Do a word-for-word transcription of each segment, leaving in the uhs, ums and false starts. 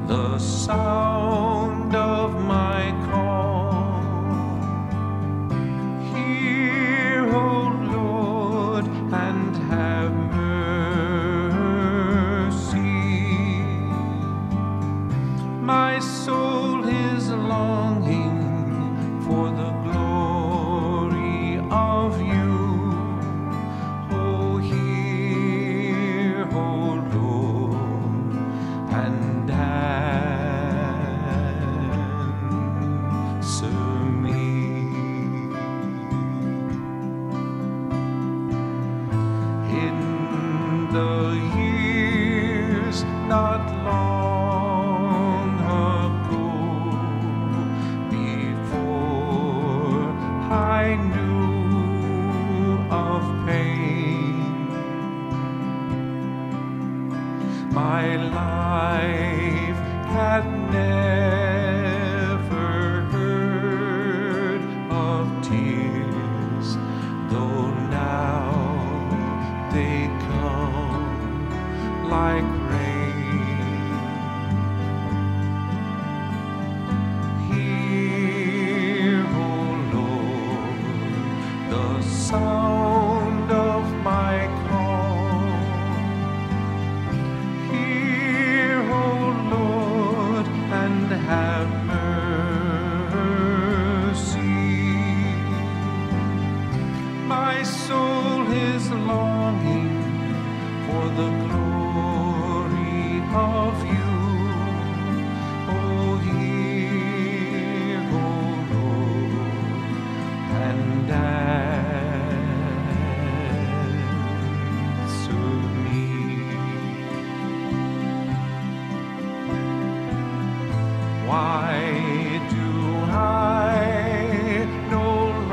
the sound of my call. Hear, O Lord, and have mercy. My soul is longing for the glory of you. Oh, hear, O Lord, and answer me. In the years not long ago, before I knew of pain, my life had never heard of tears, though now they come like rain. Hear, O Lord, the sound of my call. Hear, O Lord, and have mercy. My soul is longing for the glory of you. Oh, hear, O Lord, and answer me. Why do I no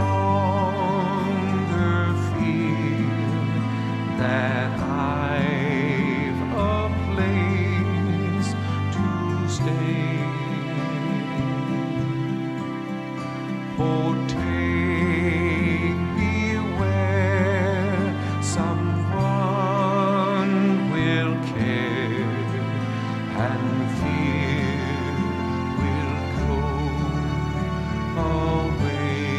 longer feel that I've a place to stay? Oh, take me where someone will care, and fear will go away.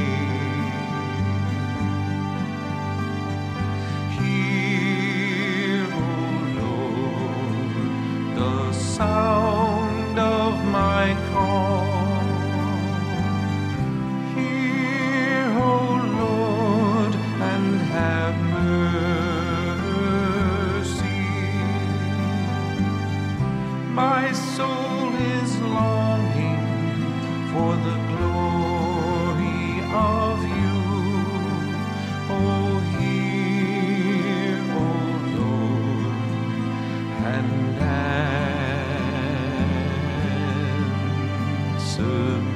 Hear, O Lord, the sound of my call. Hear, O Lord, and have mercy. My soul is longing for the glory of you. Oh, hear, O Lord, and answer me.